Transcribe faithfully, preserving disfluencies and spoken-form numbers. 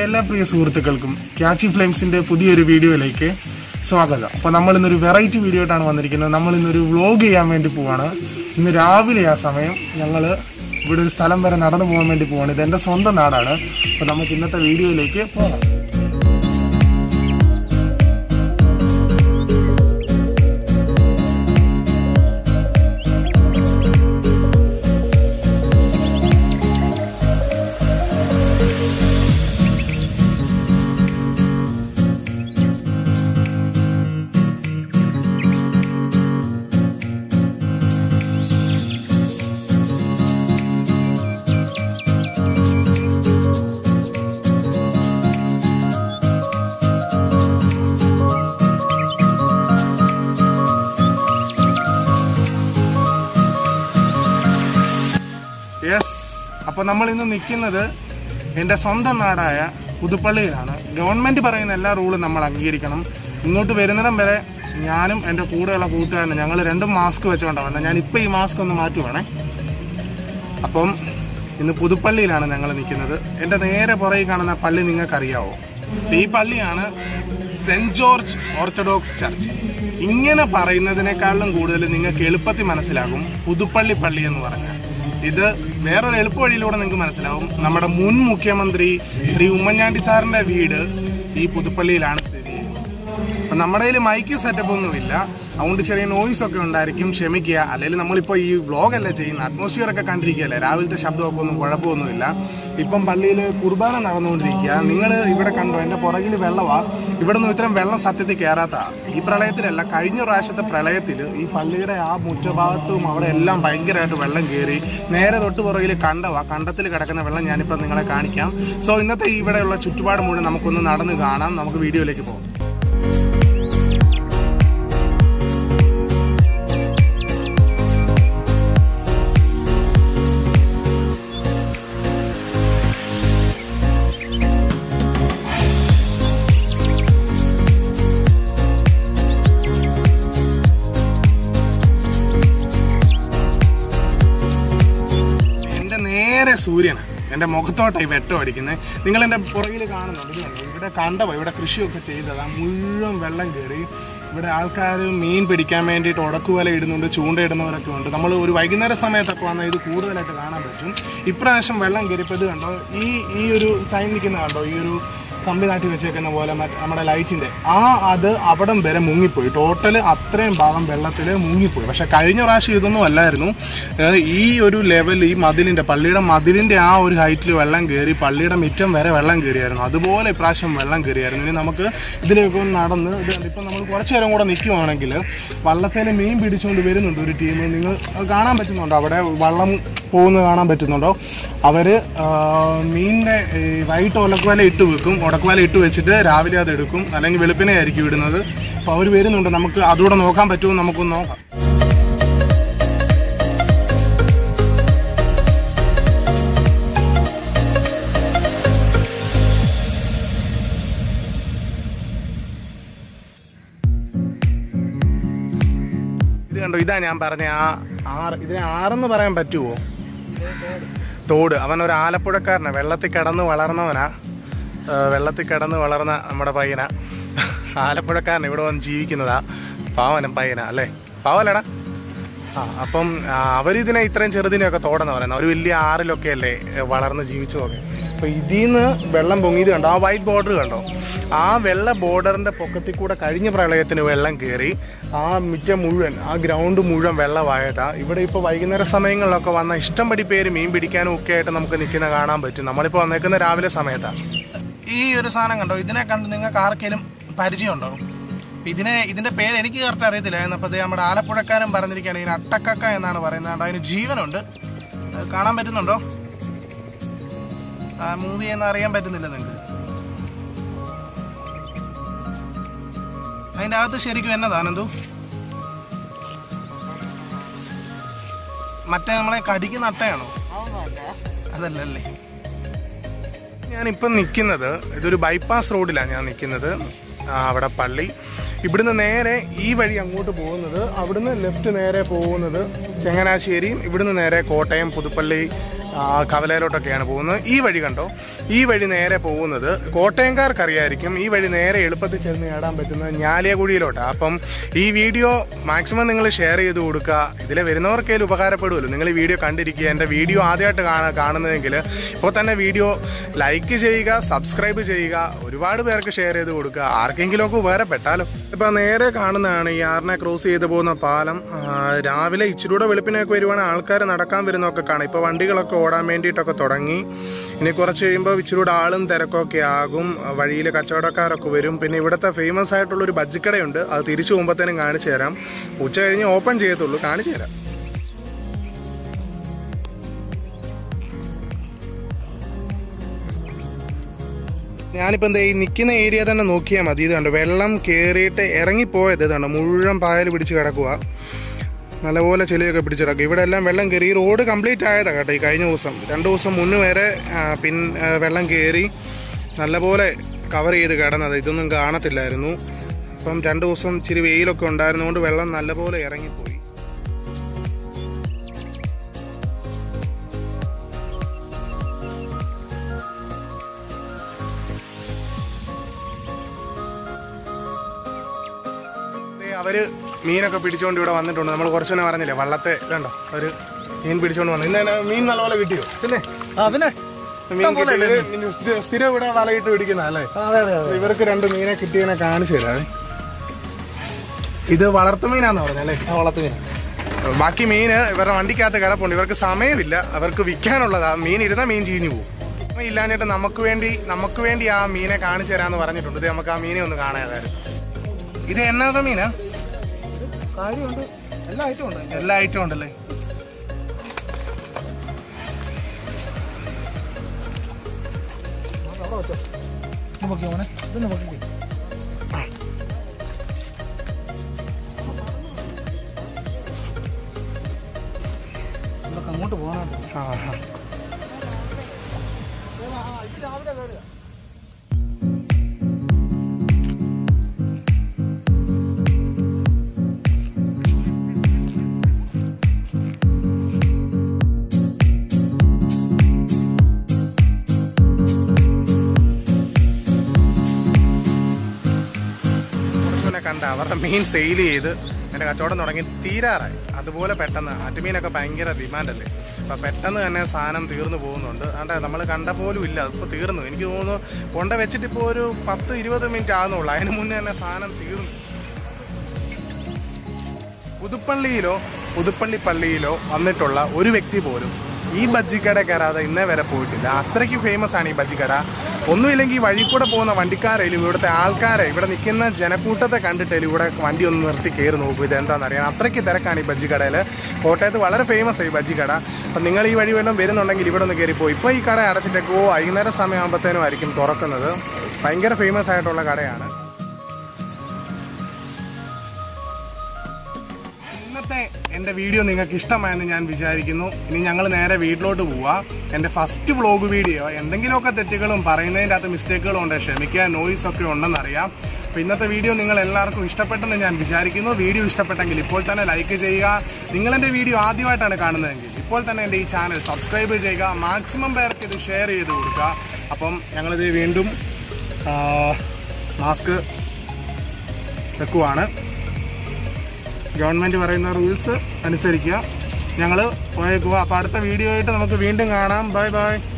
എല്ലാ പ്രിയ സുഹൃത്തുക്കൾക്കും ക്യാച്ചി ഫ്ലെയിംസിൻ്റെ പുതിയൊരു വീഡിയോയിലേക്ക് സ്വാഗതം. അപ്പോൾ നമ്മൾ ഇന്നൊരു വെറൈറ്റി വീഡിയോ ആയിട്ടാണ് വന്നിരിക്കുന്നത്. നമ്മൾ ഇന്നൊരു വ്ലോഗ് ചെയ്യാൻ വേണ്ടി പോവാണ്. ഇന്ന് രാവിലെ ആ സമയം ഞങ്ങൾ ഇവിടെ ഒരു സ്ഥലം വരെ നടന്നു പോകാൻ വേണ്ടി പോവാണ്. ഇത് എൻ്റെ സ്വന്തം നാടാണ്. അപ്പോൾ നമുക്ക് ഇന്നത്തെ വീഡിയോയിലേക്ക് പോകാം. യെസ്, അപ്പോൾ നമ്മൾ ഇന്ന് നിൽക്കുന്നത് എൻ്റെ സ്വന്തം നാടായ പുതുപ്പള്ളിയിലാണ്. ഗവൺമെൻറ് പറയുന്ന എല്ലാ റൂളും നമ്മൾ അംഗീകരിക്കണം. ഇങ്ങോട്ട് വരുന്നിടം വരെ ഞാനും എൻ്റെ കൂടെയുള്ള കൂട്ടുകാരനും ഞങ്ങൾ രണ്ടും മാസ്ക് വെച്ചുകൊണ്ടാണ്. ഞാനിപ്പോൾ ഈ മാസ്ക് ഒന്ന് മാറ്റുവാണേ. അപ്പം ഇന്ന് പുതുപ്പള്ളിയിലാണ് ഞങ്ങൾ നിൽക്കുന്നത്. എൻ്റെ നേരെ പുറകിൽ കാണുന്ന പള്ളി നിങ്ങൾക്കറിയാവോ? ഈ പള്ളിയാണ് സെൻറ്റ് ജോർജ് ഓർത്തഡോക്സ് ചർച്ച്. ഇങ്ങനെ പറയുന്നതിനേക്കാളും കൂടുതൽ നിങ്ങൾക്ക് എളുപ്പത്തിൽ മനസ്സിലാകും പുതുപ്പള്ളി പള്ളി എന്ന് പറഞ്ഞാൽ. ഇത് വേറൊരു എളുപ്പ വഴിയിലൂടെ നിങ്ങൾക്ക് മനസ്സിലാവും. നമ്മുടെ മുൻ മുഖ്യമന്ത്രി ശ്രീ ഉമ്മൻചാണ്ടി സാറിൻ്റെ വീട് ഈ പുതുപ്പള്ളിയിലാണ് സ്ഥിതി ചെയ്യുന്നത്. അപ്പം നമ്മുടെ കയ്യിൽ മൈക്ക് സെറ്റപ്പ് ഒന്നുമില്ല, അതുകൊണ്ട് ചെറിയ നോയ്സ് ഒക്കെ ഉണ്ടായിരിക്കും, ക്ഷമിക്കുക. അല്ലെങ്കിൽ നമ്മളിപ്പോൾ ഈ വ്ലോഗല്ല ചെയ്യുന്നത്, അറ്റ്മോസ്ഫിയർ ഒക്കെ കണ്ടിരിക്കുകയല്ലേ, രാവിലത്തെ ശബ്ദമൊക്കെ ഒന്നും കുഴപ്പമൊന്നുമില്ല. ഇപ്പം പള്ളിയിൽ കുർബാന നടന്നുകൊണ്ടിരിക്കുക. നിങ്ങൾ ഇവിടെ കണ്ടോ, എൻ്റെ പുറകിൽ വെള്ളമാണ്. ഇവിടെ നിന്ന് ഇത്രയും വെള്ളം സത്യത്തിൽ കയറാത്തതാണ്. ഈ പ്രളയത്തിലല്ല, കഴിഞ്ഞ പ്രാവശ്യത്തെ പ്രളയത്തിൽ ഈ പള്ളിയുടെ ആ മുറ്റഭാഗത്തും അവിടെ എല്ലാം ഭയങ്കരമായിട്ട് വെള്ളം കയറി. നേരെ തൊട്ട് പുറകിൽ കണ്ടവാ, കണ്ടത്തിൽ കിടക്കുന്ന വെള്ളം ഞാനിപ്പോൾ നിങ്ങളെ കാണിക്കാം. സോ ഇന്നത്തെ ഇവിടെയുള്ള ചുറ്റുപാട് മുഴുവൻ നമുക്കൊന്ന് നടന്ന് കാണാം. നമുക്ക് വീഡിയോയിലേക്ക് പോകാം. സൂര്യനാണ് എൻ്റെ മുഖത്തോട്ടായി വെട്ടം അടിക്കുന്നത്. നിങ്ങൾ എൻ്റെ പുറകിൽ കാണുന്നുണ്ട്, ഇത് ഇവിടെ കണ്ടവോ, ഇവിടെ കൃഷിയൊക്കെ ചെയ്തതാണ്. മുഴുവൻ വെള്ളം കയറി. ഇവിടെ ആൾക്കാർ മീൻ പിടിക്കാൻ വേണ്ടിയിട്ട് ഉടക്കുവല ഇടുന്നുണ്ട്, ചൂണ്ടയിടുന്നവരൊക്കെ ഉണ്ട്. നമ്മൾ ഒരു വൈകുന്നേര സമയത്തൊക്കെ വന്നാൽ ഇത് കൂടുതലായിട്ട് കാണാൻ പറ്റും. ഇപ്രാവശ്യം വെള്ളം കയറിയപ്പോൾ ഇത് കണ്ടോ, ഈ ഈ ഒരു സൈൻ നിൽക്കുന്ന കണ്ടോ, ഈ ഒരു കമ്പി നാട്ടി വെച്ചേക്കുന്ന പോലെ നമ്മുടെ ലൈറ്റിൻ്റെ ആ അത് അവിടം വരെ മുങ്ങിപ്പോയി. ടോട്ടൽ അത്രയും ഭാഗം വെള്ളത്തിൽ മുങ്ങിപ്പോയി. പക്ഷെ കഴിഞ്ഞ പ്രാവശ്യം ഇതൊന്നും അല്ലായിരുന്നു. ഈ ഒരു ലെവൽ, ഈ മതിലിൻ്റെ പള്ളിയുടെ മതിലിൻ്റെ ആ ഒരു ഹൈറ്റിൽ വെള്ളം കയറി, പള്ളിയുടെ മിറ്റം വരെ വെള്ളം കയറിയായിരുന്നു. അതുപോലെ ഇപ്രാവശ്യം വെള്ളം കയറിയായിരുന്നു. ഇനി നമുക്ക് ഇതിലേക്ക് ഒന്ന് നടന്ന് ഇത് ഇപ്പം നമ്മൾ കുറച്ച് നേരം കൂടെ നിൽക്കുവാണെങ്കിൽ വള്ളത്തിൽ മീൻ പിടിച്ചുകൊണ്ട് വരുന്നുണ്ട് ഒരു ടീം. നിങ്ങൾ കാണാൻ പറ്റുന്നുണ്ടോ, അവിടെ വള്ളം പോകുന്നത് കാണാൻ പറ്റുന്നുണ്ടോ? അവർ മീനിൻ്റെ വൈകിട്ട് ഉലക്കുവല ഇട്ട് വെക്കും. ഉടക്കുവല ഇട്ട് വെച്ചിട്ട് രാവിലെ അത് എടുക്കും, അല്ലെങ്കിൽ വെളുപ്പിനെ ആയിരിക്കും ഇടുന്നത്. അപ്പോൾ അവർ വരുന്നുണ്ട്. നമുക്ക് അതുകൂടെ നോക്കാൻ പറ്റുമോ? നമുക്കൊന്ന് നോക്കാം. ഇത് കണ്ടോ, ഇതാ ഞാൻ പറഞ്ഞ ആ ആറ്. ഇതിനെ ആറെന്ന് പറയാൻ പറ്റുമോ? തോട്. അവൻ ഒരു ആലപ്പുഴക്കാരനാണ്, വെള്ളത്തിൽ കിടന്ന് വളർന്നവനാ. വെള്ളത്തിൽ കിടന്ന് വളർന്ന നമ്മുടെ പയ്യനാ, ആലപ്പുഴക്കാരൻ. ഇവിടെ വന്ന് ജീവിക്കുന്നതാ. പാവനം പയ്യനാ അല്ലേ? പാവലടാ. ആ അപ്പം അവരിതിനെ ഇത്രയും ചെറുതിനെയൊക്കെ തോടെന്ന് പറയുന്നത്. അവർ വലിയ ആറിലൊക്കെ അല്ലേ വളർന്ന് ജീവിച്ചതൊക്കെ. അപ്പോൾ ഇതിൽ നിന്ന് വെള്ളം പൊങ്ങിയത് കണ്ടോ, ആ വൈറ്റ് ബോർഡർ കണ്ടോ, ആ വെള്ള ബോർഡറിൻ്റെ പൊക്കത്തിൽ കൂടെ കഴിഞ്ഞ പ്രളയത്തിന് വെള്ളം കയറി ആ മുറ്റം മുഴുവൻ, ആ ഗ്രൗണ്ട് മുഴുവൻ വെള്ളമായതാ. ഇവിടെ ഇപ്പോൾ വൈകുന്നേര സമയങ്ങളിലൊക്കെ വന്ന ഇഷ്ടംപടി പേര് മീൻ പിടിക്കാനും ഒക്കെ ആയിട്ട് നമുക്ക് നിൽക്കുന്ന കാണാൻ പറ്റും. നമ്മളിപ്പോൾ വന്നേക്കുന്ന രാവിലെ സമയത്താണ്. ഈ ഒരു സാധനം കണ്ടോ, ഇതിനെ കണ്ട് നിങ്ങൾക്ക് ആർക്കെങ്കിലും പരിചയമുണ്ടോ? ഇതിനെ ഇതിൻ്റെ പേര് എനിക്ക് കറക്റ്റ് അറിയത്തില്ല. എന്നപ്പോൾ നമ്മുടെ ആലപ്പുഴക്കാരൻ പറഞ്ഞിരിക്കുകയാണ് ഇതിന് അട്ടക്കക്ക എന്നാണ് പറയുന്നത്. അതിന് ജീവനുണ്ട്. കാണാൻ പറ്റുന്നുണ്ടോ? ആ മൂവി എന്ന് അറിയാൻ പറ്റുന്നില്ല നിങ്ങൾക്ക്. അതിൻ്റെ അകത്ത് ശരിക്കും എന്നതാണെന്തോ മറ്റേ നമ്മളെ കടിക്കുന്ന അട്ടയാണോ? അതല്ലല്ലേ. ഞാനിപ്പം നിൽക്കുന്നത് ഇതൊരു ബൈപ്പാസ് റോഡിലാണ് ഞാൻ നിൽക്കുന്നത്. അവിടെ പള്ളി. ഇവിടുന്ന് നേരെ ഈ വഴി അങ്ങോട്ട് പോകുന്നത്, അവിടുന്ന് ലെഫ്റ്റ് നേരെ പോകുന്നത് ചങ്ങനാശ്ശേരിയും, ഇവിടുന്ന് നേരെ കോട്ടയം, പുതുപ്പള്ളി, കവലയിലോട്ടൊക്കെയാണ് പോകുന്നത്. ഈ വഴി കണ്ടോ, ഈ വഴി നേരെ പോകുന്നത് കോട്ടയംകാർക്കറിയായിരിക്കും. ഈ വഴി നേരെ എളുപ്പത്തിൽ ചെന്ന് നേടാൻ പറ്റുന്നത് ഞാലിയാകുഴിയിലോട്ടാണ്. അപ്പം ഈ വീഡിയോ മാക്സിമം നിങ്ങൾ ഷെയർ ചെയ്ത് കൊടുക്കുക. ഇതിൽ വരുന്നവർക്കേലും ഉപകാരപ്പെടുമല്ലോ. നിങ്ങൾ ഈ വീഡിയോ കണ്ടിരിക്കുക. എൻ്റെ വീഡിയോ ആദ്യമായിട്ട് കാണാ കാണുന്നതെങ്കിൽ ഇപ്പോൾ തന്നെ വീഡിയോ ലൈക്ക് ചെയ്യുക, സബ്സ്ക്രൈബ് ചെയ്യുക, ഒരുപാട് പേർക്ക് ഷെയർ ചെയ്ത് കൊടുക്കുക. ആർക്കെങ്കിലുമൊക്കെ ഉപകാരപ്പെട്ടാലോ. ഇപ്പം നേരെ കാണുന്നതാണ് ഈ ആറിനെ ക്രോസ് ചെയ്ത് പോകുന്ന പാലം. രാവിലെ ഇച്ചിരൂടെ വെളുപ്പിനൊക്കെ വരുവാണെങ്കിൽ ആൾക്കാർ നടക്കാൻ വരുന്നതൊക്കെ കാണാം. ഇപ്പോൾ വണ്ടികളൊക്കെ ഓടാൻ വേണ്ടിയിട്ടൊക്കെ തുടങ്ങി. ഇനി കുറച്ച് കഴിയുമ്പോൾ ഇച്ചിരൂടെ ആളും തിരക്കൊക്കെ ആകും. വഴിയിൽ കച്ചവടക്കാരൊക്കെ വരും. പിന്നെ ഇവിടുത്തെ ഫേമസ് ആയിട്ടുള്ളൊരു ബജ്ജിക്കടയുണ്ട്. അത് തിരിച്ചു പോകുമ്പോഴത്തേനും കാണിച്ചു തരാം. ഉച്ച കഴിഞ്ഞ് ഓപ്പൺ ചെയ്യത്തുള്ളൂ. കാണിച്ചു തരാം. ഞാനിപ്പോൾ എന്താ ഈ നിൽക്കുന്ന ഏരിയ തന്നെ നോക്കിയാൽ മതി. ഇത് കണ്ടോ, വെള്ളം കയറിയിട്ട് ഇറങ്ങിപ്പോയത് ഇതുണ്ട്, മുഴുവൻ പായൽ പിടിച്ച് കിടക്കുക. നല്ലപോലെ ചെളിയൊക്കെ പിടിച്ച് കിടക്കുക. ഇവിടെ എല്ലാം വെള്ളം കയറി. ഈ റോഡ് കംപ്ലീറ്റ് ആയതാണ് കേട്ടോ. ഈ കഴിഞ്ഞ ദിവസം രണ്ട് ദിവസം മുന്നേ വരെ പിൻ വെള്ളം കയറി നല്ലപോലെ കവർ ചെയ്ത് കിടന്നത്. ഇതൊന്നും കാണത്തില്ലായിരുന്നു. അപ്പം രണ്ട് ദിവസം ഇച്ചിരി വെയിലൊക്കെ ഉണ്ടായിരുന്നുകൊണ്ട് വെള്ളം നല്ലപോലെ ഇറങ്ങിപ്പോയി. അവര് മീനൊക്കെ പിടിച്ചുകൊണ്ട് ഇവിടെ വന്നിട്ടുണ്ട്. നമ്മൾ കുറച്ചു തന്നെ പറഞ്ഞില്ലേ, വള്ളത്തെ ഇതുണ്ടോ ഒരു മീൻ പിടിച്ചുകൊണ്ട് വന്നു. ഇന്ന് മീൻ നല്ലപോലെ കിട്ടിയോ? പിന്നെ പിന്നെ മീൻ സ്ഥിരം ഇവിടെ വലയിട്ട് പിടിക്കുന്ന അല്ലേ? ഇവർക്ക് രണ്ട് മീനെ കിട്ടിയതിനെ കാണിച്ചു തരാവേ. ഇത് വളർത്തു മീനാന്ന് പറഞ്ഞല്ലേ? വളർത്തു മീൻ. ബാക്കി മീന് ഇവരുടെ വണ്ടിക്കകത്ത് കിടപ്പുണ്ട്. ഇവർക്ക് സമയമില്ല, അവർക്ക് വിൽക്കാനുള്ളതാ. മീൻ ഇരുന്ന മീൻ ചീഞ്ഞു പോകും. ഇല്ലാഞ്ഞിട്ട് നമുക്ക് വേണ്ടി നമുക്ക് വേണ്ടി ആ മീനെ കാണിച്ചു തരാമെന്ന് പറഞ്ഞിട്ടുണ്ട്. ഇത് നമുക്ക് ആ മീനെ ഒന്ന് കാണാതായിരുന്നു. ഇത് എന്നാ മീനാ? കാര്യമുണ്ട്, എല്ലാ ഐറ്റം ഉണ്ട്. എല്ലാ ഐറ്റം ഉണ്ടല്ലേ? അങ്ങോട്ട് പോകാൻ കണ്ട അവരുടെ മീൻ സെയിൽ ചെയ്ത് എൻ്റെ കച്ചവടം തുടങ്ങി തീരാറായി. അതുപോലെ പെട്ടെന്ന് ആറ്റുമീനൊക്കെ ഭയങ്കര ഡിമാൻഡല്ലേ. അപ്പം പെട്ടെന്ന് തന്നെ സാധനം തീർന്നു പോകുന്നുണ്ട്. അതുകൊണ്ട് നമ്മൾ കണ്ട പോലും ഇല്ല, അതിപ്പോൾ തീർന്നു. എനിക്ക് തോന്നുന്നു കൊണ്ട വെച്ചിട്ട് ഇപ്പോൾ ഒരു പത്ത് ഇരുപത് മിനിറ്റ് ആകുന്നുള്ളൂ. അതിന് മുന്നേ തന്നെ സാധനം തീർന്നു. പുതുപ്പള്ളിയിലോ പുതുപ്പള്ളി പള്ളിയിലോ വന്നിട്ടുള്ള ഒരു വ്യക്തി പോലും ഈ ബജ്ജിക്കട കയറാതെ ഇന്നേ വരെ പോയിട്ടില്ല. അത്രയ്ക്ക് ഫേമസ് ആണ് ഈ ബജ്ജിക്കട. ഒന്നുമില്ലെങ്കിൽ വഴി കൂടെ പോകുന്ന വണ്ടിക്കാരായാലും ഇവിടുത്തെ ആൾക്കാരെ, ഇവിടെ നിൽക്കുന്ന ജനക്കൂട്ടത്തെ കണ്ടിട്ടായാലും ഇവിടെ വണ്ടി ഒന്ന് നിർത്തി കയറി നോക്കും. ഇത് എന്താണെന്ന് അറിയാം. അത്രയ്ക്ക് തിരക്കാണ് ഈ ബജ്ജിക്കടയിൽ. കോട്ടയത്ത് വളരെ ഫേമസ് ആണ് ഈ ബജ്ജിക്കട. അപ്പം നിങ്ങൾ ഈ വഴി വല്ലതും വരുന്നുണ്ടെങ്കിൽ ഇവിടെ ഒന്ന് കയറിപ്പോയി. ഇപ്പോൾ ഈ കട അടച്ചിട്ടേക്കോ വൈകുന്നേരം സമയമാകുമ്പോഴത്തേനും ആയിരിക്കും തുറക്കുന്നത്. ഭയങ്കര ഫേമസ് ആയിട്ടുള്ള കടയാണ്. ഇന്നത്തെ എൻ്റെ വീഡിയോ നിങ്ങൾക്ക് ഇഷ്ടമായെന്ന് ഞാൻ വിചാരിക്കുന്നു. ഇനി ഞങ്ങൾ നേരെ വീട്ടിലോട്ട് പോവാം. എൻ്റെ ഫസ്റ്റ് വ്ളോഗ് വീഡിയോ എന്തെങ്കിലുമൊക്കെ തെറ്റുകളും പറയുന്നതിൻ്റെ അകത്ത് മിസ്റ്റേക്കുകളും ഉണ്ട്, ക്ഷമിക്കുക. നോയിസ് ഒക്കെ ഉണ്ടെന്നറിയാം. അപ്പോൾ ഇന്നത്തെ വീഡിയോ നിങ്ങൾ എല്ലാവർക്കും ഇഷ്ടപ്പെട്ടെന്ന് ഞാൻ വിചാരിക്കുന്നു. വീഡിയോ ഇഷ്ടപ്പെട്ടെങ്കിൽ ഇപ്പോൾ തന്നെ ലൈക്ക് ചെയ്യുക. നിങ്ങളെൻ്റെ വീഡിയോ ആദ്യമായിട്ടാണ് കാണുന്നതെങ്കിൽ ഇപ്പോൾ തന്നെ എൻ്റെ ഈ ചാനൽ സബ്സ്ക്രൈബ് ചെയ്യുക. മാക്സിമം പേർക്ക് ഇത് ഷെയർ ചെയ്ത് കൊടുക്കുക. അപ്പം ഞങ്ങളിത് വീണ്ടും മാസ്ക് വെക്കുവാണ്. ഗവൺമെൻറ് പറയുന്ന റൂൾസ് അനുസരിക്കുക. ഞങ്ങൾ പോയേക്കുക. അപ്പോൾ അടുത്ത വീഡിയോ ആയിട്ട് നമുക്ക് വീണ്ടും കാണാം. Bye by.